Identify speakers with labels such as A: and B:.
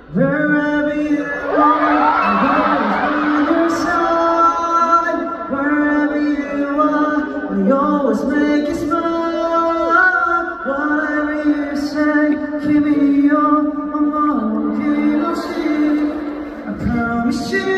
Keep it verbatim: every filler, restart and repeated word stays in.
A: Wherever you are, I'm always by your side. Wherever you are, I always make you smile. Whatever you say, keep me on, I'm on, keep on seeing. I promise you.